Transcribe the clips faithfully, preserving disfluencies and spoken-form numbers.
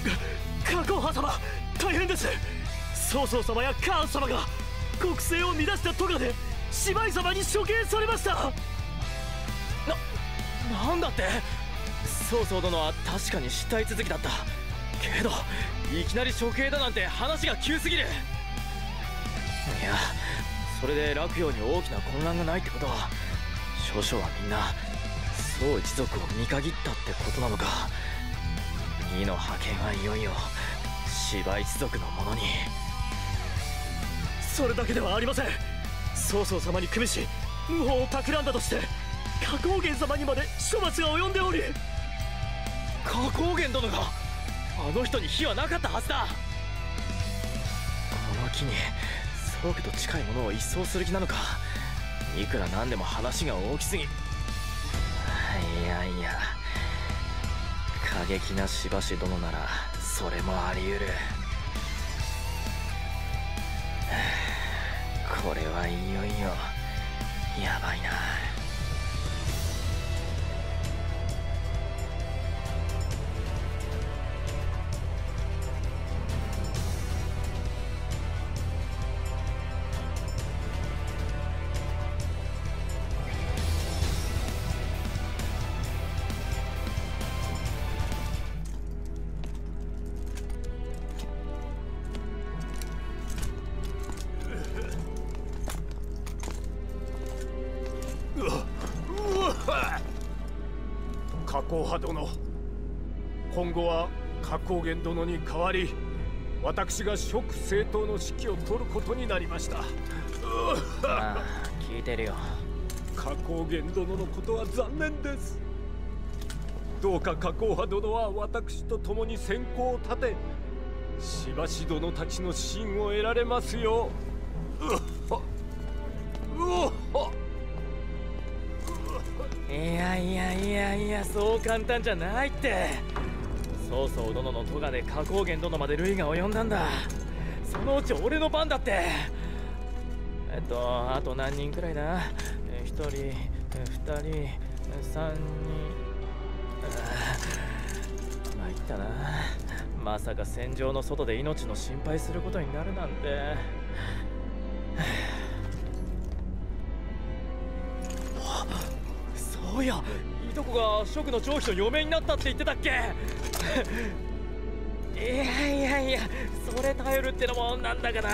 加工派様、大変です。曹操様やカーン様が国政を乱した咎で芝居様に処刑されました。な、なんだって。曹操殿は確かに失態続きだったけど、いきなり処刑だなんて話が急すぎる。いや、それで洛陽に大きな混乱がないってことは、少々はみんな曹一族を見限ったってことなのか。二の覇権はいよいよ芝一族のものに。それだけではありません。曹操様に組みし謀反を企んだとして花崗元様にまで処罰が及んでおり。花崗元殿があの人に非はなかったはずだ。この機に宗家と近いものを一掃する気なのか。いくらなんでも話が大きすぎ。いやいや、過激なしばし殿ならそれもあり得る。これはいよいよやばいな。 加工派殿、今後は加工元殿に代わり私が蜀政党の指揮を取ることになりました。 ああ、聞いてるよ。 加工元殿のことは残念です。どうか加工派殿は私と共に先行を立て、しばし殿たちの信を得られますよう。うっはうっはいやいやいやいや、そう簡単じゃないって。曹操殿の咎で花崗元殿まで類が及んだんだ。そのうち俺の番だって。えっとあと何人くらいだ。え一人、え二人、三人。参ったな。まさか戦場の外で命の心配することになるなんて。そういや、いとこが蜀の張飛と嫁になったって言ってたっけ。いやいやいや、それ頼るってのもなんだかな。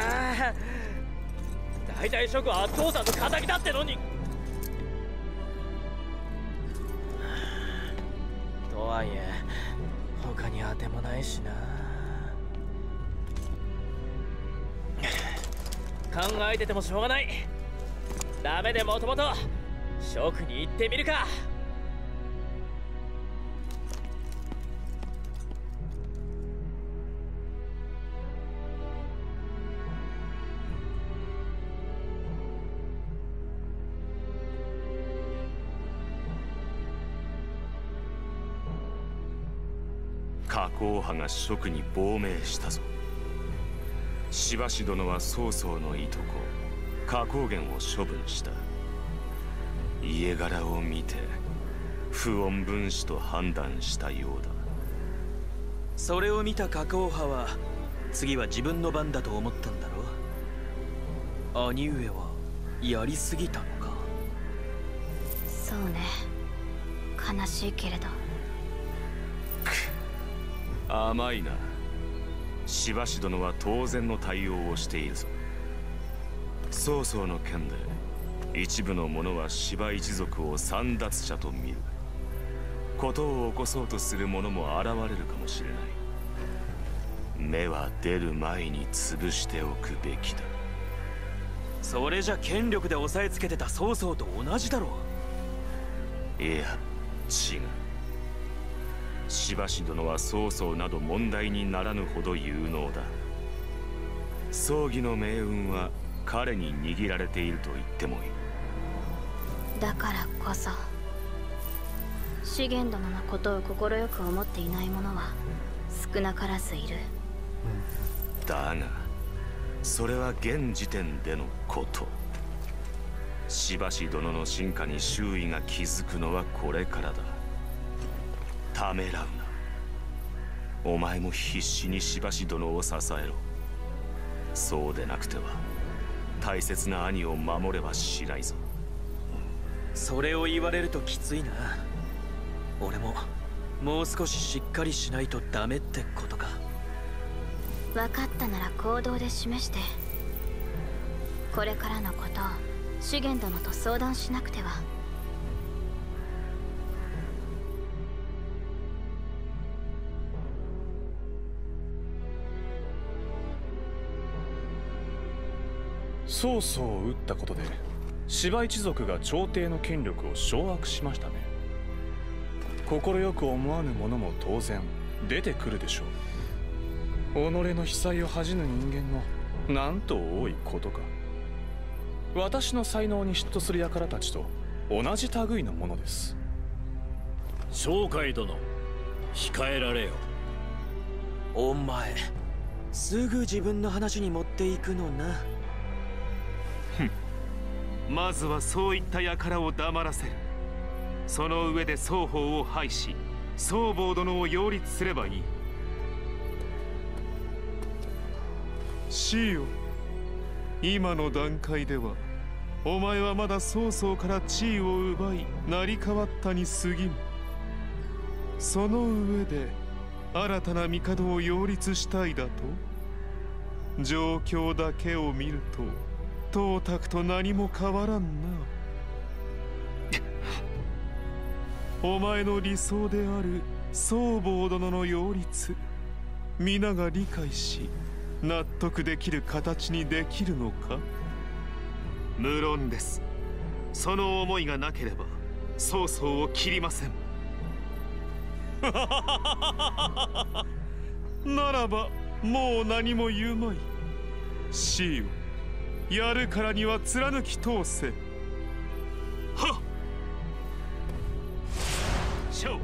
大体蜀は父さんの敵だってのに。とはいえ他に当てもないしな。考えててもしょうがない。ダメでもともと蜀に行ってみるか。 加工派が蜀に亡命したぞ。しばし殿は曹操のいとこ加工元を処分した。家柄を見て不穏分子と判断したようだ。 それを見た加工派は次は自分の番だと思ったんだろ。兄上はやりすぎたのか。 そうね、悲しいけれど。 甘いな。しばし殿は当然の対応をしているぞ。曹操の件で一部の者は芝一族を簒奪者と見る。事を起こそうとする者も現れるかもしれない。芽は出る前に潰しておくべきだ。 それじゃ権力で押さえつけてた曹操と同じだろう。いや違う。しばし殿は曹操など問題にならぬほど有能だ。葬儀の命運は彼に握られていると言ってもいい。 だからこそ資源殿のことを快く思っていない者は少なからずいる。 だがそれは現時点でのこと。しばし殿の進化に周囲が気づくのはこれからだ。ためらうな。 お前も必死にしばし殿を支えろ。そうでなくては大切な兄を守れはしないぞ。 それを言われるときついな。俺ももう少ししっかりしないとダメってことか。 分かったなら行動で示して。これからのことを資源殿と相談しなくては。 曹操を討ったことで芝一族が朝廷の権力を掌握しましたね。快く思わぬ者も当然出てくるでしょう。己の被災を恥じぬ人間のなんと多いことか。私の才能に嫉妬する輩たちと同じ類のものです。 商海殿、控えられよ。 お前すぐ自分の話に持っていくのな。 まずはそういった輩を黙らせる。その上で双方を排し宋坊殿を擁立すればいい。 シオ、今の段階ではお前はまだ曹操から地位を奪い成り代わったに過ぎん。その上で新たな帝を擁立したいだと。状況だけを見ると董卓と何も変わらんな。お前の理想である宋坊殿の擁立、皆が理解し納得できる形にできるのか。 無論です。その思いがなければ曹操を切りません。 ならばもう何も言うまい。シオ、やるからには貫き通せ。 はっ。勝。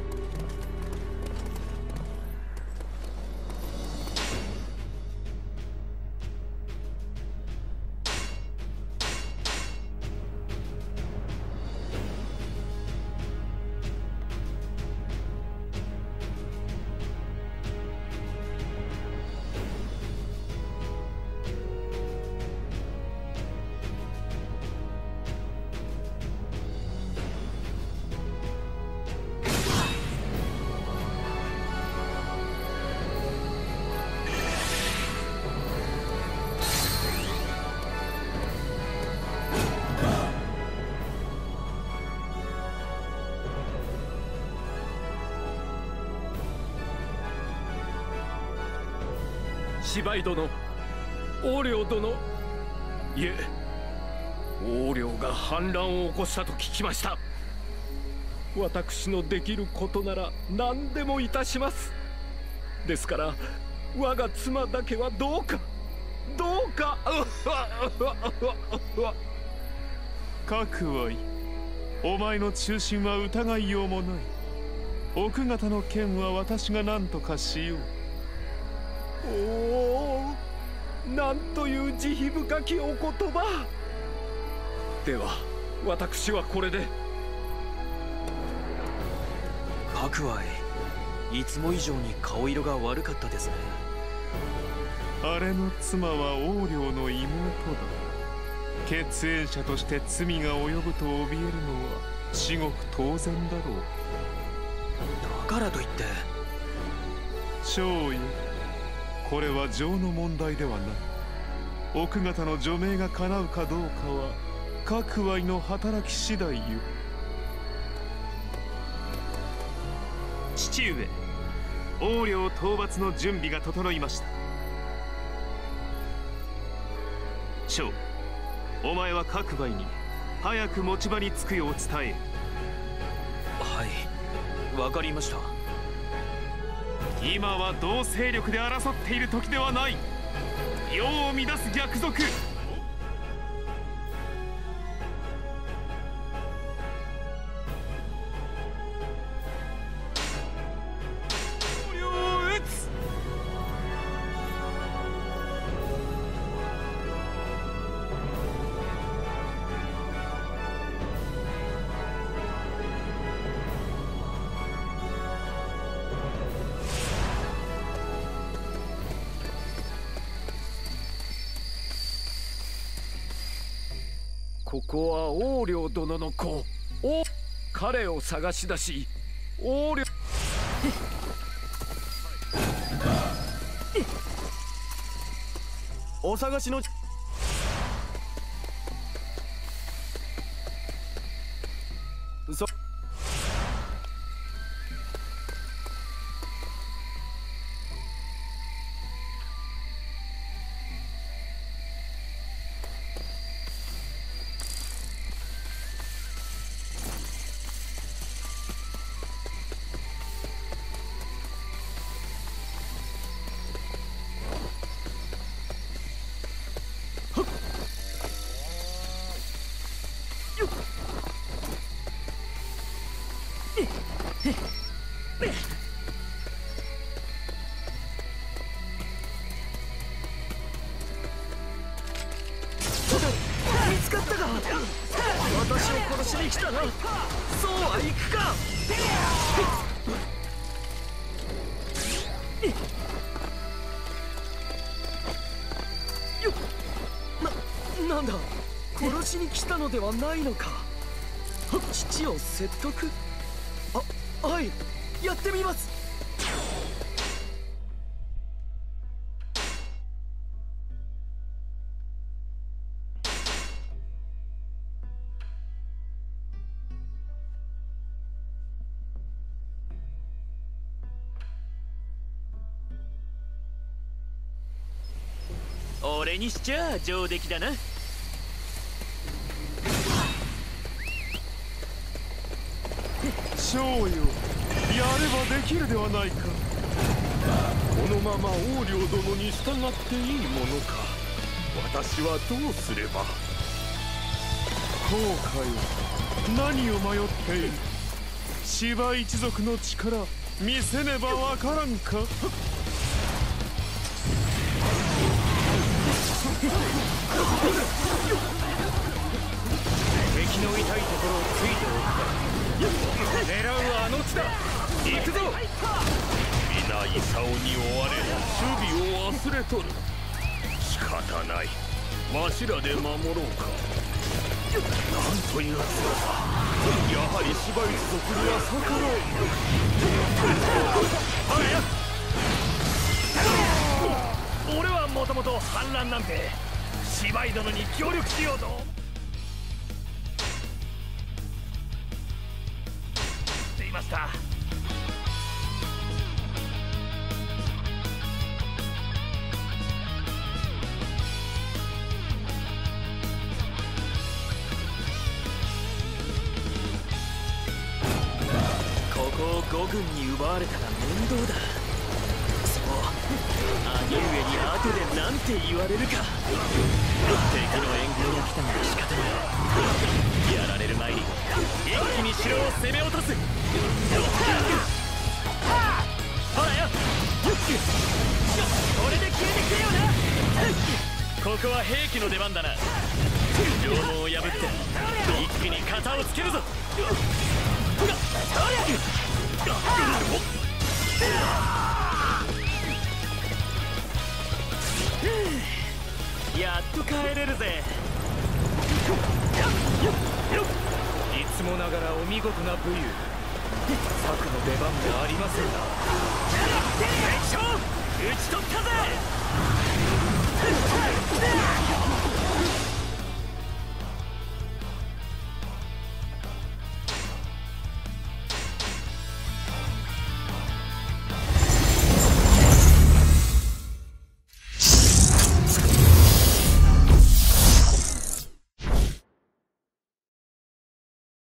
芝居殿、横領殿、いえ横領が反乱を起こしたと聞きました。私のできることなら何でもいたします。ですから我が妻だけはどうかどうか。 各はいい。お前の中心は疑いようもない。奥方の件は私が何とかしよう。 おお、なんという慈悲深きお言葉。では私はこれで。 各愛、いつも以上に顔色が悪かったですね。 あれの妻は横領の妹だ。血縁者として罪が及ぶと怯えるのは至極当然だろう。 だからといって少尉、これは情の問題ではない。奥方の除名が叶うかどうかは各愛の働き次第よ。 父上、横領討伐の準備が整いました。将、お前は各愛に早く持ち場につくよう伝え。 はい、わかりました。 今は同勢力で争っている時ではない。世を乱す逆賊。横領を討つ。 ここは横領殿の子、お彼を探し出し横領お探しのそ見つかったか。私を殺しに来たな。そうはいくか。な、なんだ、殺しに来たのではないのか。父を説得。あ、はい、やってみます。 俺にしちゃ上出来だな。 将よ、やればできるではないか。 このまま横領殿に従っていいものか。私はどうすれば。 後悔、何を迷っている。芝一族の力見せねばわからんか。 敵の痛いところをついておくか。狙うはあの地だ。行くぞ。皆功に追われ守備を忘れとる。仕方ない、わしらで守ろうか。なんという強さ。やはり芝居族には逆らえん。はや俺はもともと反乱なんて芝居殿に協力しようと。していました。 ここを五軍に奪われたら面倒だ。そう兄上に後で何て言われるか。敵の援軍が来たのは仕方ない。やられる前に一気に城を攻め落とす。ほらよ、これで消えてくれよな。ここは兵器の出番だな。城門を破って一気に型をつけるぞ。やっと帰れるぜ。 いつもながらお見事な武勇。策の出番もありませんな。 敵将討ち取ったぜ。